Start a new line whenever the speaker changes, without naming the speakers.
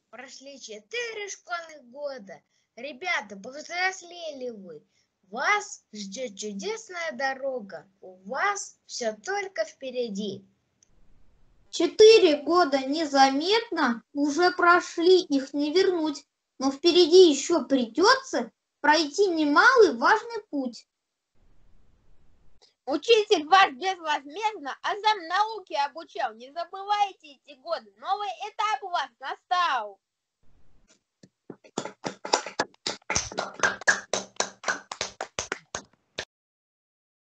Прошли 4 школьных года. Ребята, повзрослели вы. Вас ждет чудесная дорога. У вас все только впереди.
4 года незаметно уже прошли, их не вернуть. Но впереди еще придется пройти немалый важный путь.
Учитель вас безвозмездно азам науки обучал. Не забывайте эти годы. Новый этап у вас настал.